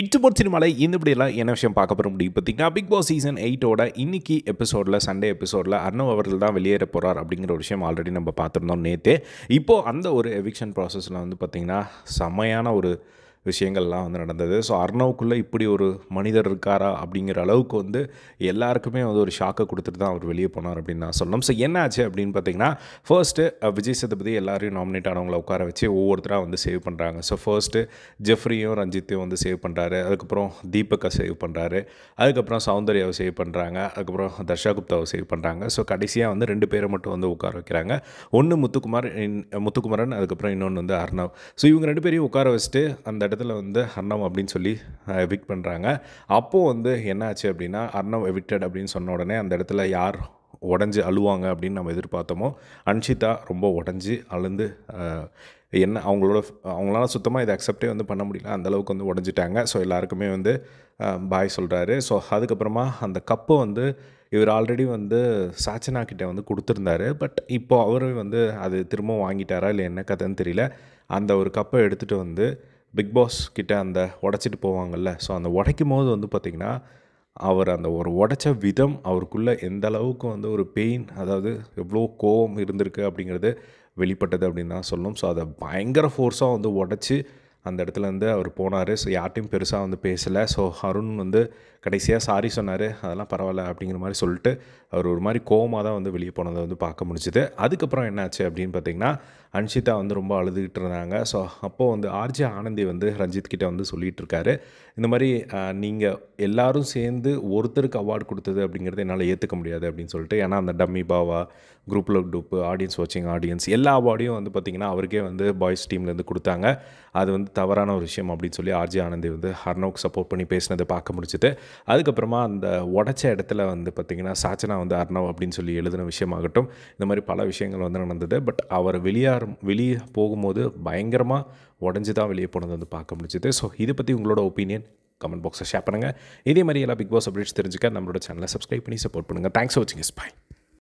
இட்டுபோட் சினிமாவில் இப்படியெல்லாம் என்ன விஷயம் பார்க்க போகிற முடியும் பார்த்தீங்கன்னா பிக் பாஸ் சீசன் 8ஓட இன்னைக்கு எபிசோடில் சண்டே எபிசோடில் அர்ணவ் அவர்கள் தான் வெளியேற போகிறார் அப்படிங்கிற ஒரு விஷயம் ஆல்ரெடி நம்ம பார்த்துருந்தோம் நேற்றே. இப்போது அந்த ஒரு எவிக்ஷன் ப்ராசஸில் வந்து பார்த்திங்கன்னா செம்மையான ஒரு விஷயங்கள்லாம் வந்து நடந்தது. ஸோ அர்ணவுக்குள்ளே இப்படி ஒரு மனிதர் இருக்காரா அப்படிங்கிற அளவுக்கு வந்து எல்லாருக்குமே வந்து ஒரு ஷாக்கை கொடுத்துட்டு தான் அவர் வெளியே போனார் அப்படின்னு நான் சொல்லணும். ஸோ என்ன ஆச்சு அப்படின்னு பார்த்தீங்கன்னா ஃபர்ஸ்ட்டு விஜய் சேதுபதி எல்லாரையும் நாமினேட் ஆனவங்களை உட்கார வச்சு ஒவ்வொருத்தராக வந்து சேவ் பண்ணுறாங்க. ஸோ ஃபர்ஸ்ட்டு ஜெஃப்ரியும் ரஞ்சித்தையும் வந்து சேவ் பண்ணுறாரு, அதுக்கப்புறம் தீபக்கை சேவ் பண்ணுறாரு, அதுக்கப்புறம் சௌந்தர்யாவை சேவ் பண்ணுறாங்க, அதுக்கப்புறம் தர்ஷா குப்தாவை சேவ் பண்ணுறாங்க. ஸோ கடைசியாக வந்து 2 பேரை மட்டும் வந்து உட்கார வைக்கிறாங்க. ஒன்று முத்துக்குமரன், அதுக்கப்புறம் இன்னொன்று வந்து அர்ணவ். ஸோ இவங்க 2 பேரையும் உட்கார வச்சுட்டு அந்த இடத்துல வந்து அர்ணவ் அப்படின்னு சொல்லி எவிக்ட் பண்ணுறாங்க. அப்போது வந்து என்ன ஆச்சு அப்படின்னா அர்ணவ் எவிக்டட் அப்படின்னு சொன்ன உடனே அந்த இடத்துல யார் உடஞ்சி அழுவாங்க அப்படின்னு நம்ம எதிர்பார்த்தோமோ அன்ஷிதா ரொம்ப உடஞ்சி அழுந்து என்ன அவங்களால சுத்தமாக இதை அக்செப்டே வந்து பண்ண முடியல, அந்தளவுக்கு வந்து உடஞ்சிட்டாங்க. ஸோ எல்லாருக்குமே வந்து பாய் சொல்கிறாரு. ஸோ அதுக்கப்புறமா அந்த கப்பை வந்து இவர் ஆல்ரெடி வந்து சாச்சனா கிட்டே வந்து கொடுத்துருந்தாரு. பட் இப்போது அவர் வந்து அது திரும்ப வாங்கிட்டாரா இல்லை என்ன கதைன்னு தெரியல. அந்த ஒரு கப்பை எடுத்துகிட்டு வந்து பிக் பாஸ் கிட்டே அந்த உடச்சிட்டு போவாங்கள்ல, ஸோ அந்த உடைக்கும் போது வந்து பார்த்திங்கன்னா அவர் அந்த ஒரு உடைச்ச விதம் அவருக்குள்ளே எந்த அளவுக்கு வந்து ஒரு பெயின், அதாவது எவ்வளோ கோபம் இருந்திருக்கு அப்படிங்கிறது வெளிப்பட்டது அப்படின்னு தான் சொல்லணும். ஸோ அதை பயங்கர ஃபோர்ஸாக வந்து உடச்சி அந்த இடத்துலேருந்து அவர் போனார். ஸோ யார்ட்டையும் பெருசாக வந்து பேசலை. ஸோ அருண் வந்து கடைசியாக சாரி சொன்னார், அதெல்லாம் பரவாயில்ல அப்படிங்கிற மாதிரி சொல்லிட்டு அவர் ஒரு மாதிரி கோவமாக தான் வந்து வெளியே போனதை வந்து பார்க்க முடிஞ்சுது. அதுக்கப்புறம் என்னாச்சு அப்படின்னு பார்த்திங்கன்னா அன்ஷிதா வந்து ரொம்ப அழுதுகிட்டு இருந்தாங்க. ஸோ அப்போது வந்து ஆர்ஜே ஆனந்தி வந்து ரஞ்சித் கிட்டே வந்து சொல்லிகிட்டு இருக்காரு, இந்த மாதிரி நீங்கள் எல்லோரும் சேர்ந்து ஒருத்தருக்கு அவார்டு கொடுத்தது அப்படிங்கிறது என்னால் ஏற்றுக்க முடியாது அப்படின்னு சொல்லிட்டு. ஏன்னா அந்த டம்மி பாவா, குரூப்பில் டூப்பு, ஆடியன்ஸ் வாட்சிங் ஆடியன்ஸ் எல்லா அவார்டையும் வந்து பார்த்திங்கன்னா அவருக்கே வந்து பாய்ஸ் டீம்லேருந்து கொடுத்தாங்க. அது வந்து தவறான ஒரு விஷயம் அப்படின்னு சொல்லி ஆர்ஜே ஆனந்தி வந்து அர்ணவுக்கு சப்போர்ட் பண்ணி பேசினதை பார்க்க முடிச்சுது. அதுக்கப்புறமா அந்த உடச்ச இடத்துல வந்து பார்த்திங்கன்னா சாச்சனா வந்து அர்ணவ் அப்படின்னு சொல்லி எழுதின விஷயமாகட்டும், இந்த மாதிரி பல விஷயங்கள் வந்து நடந்தது. பட் அவர் வெளியே போகும்போது பயங்கரமாக உடஞ்சி தான் வெளியே போனது வந்து பார்க்க முடிஞ்சுது. ஸோ இதை பற்றி உங்களோட ஒப்பீனியன் கமெண்ட் பாக்ஸில் ஷேர் பண்ணுங்கள். இதே மாதிரி எல்லாம் பிக் பாஸ் அப்டேட்ஸ் தெரிஞ்சுக்க நம்மளோட சேனலை சப்ஸ்கிரைப் பண்ணி சப்போர்ட் பண்ணுங்கள். தேங்க்ஸ் ஃபார் வாட்சிங். பை.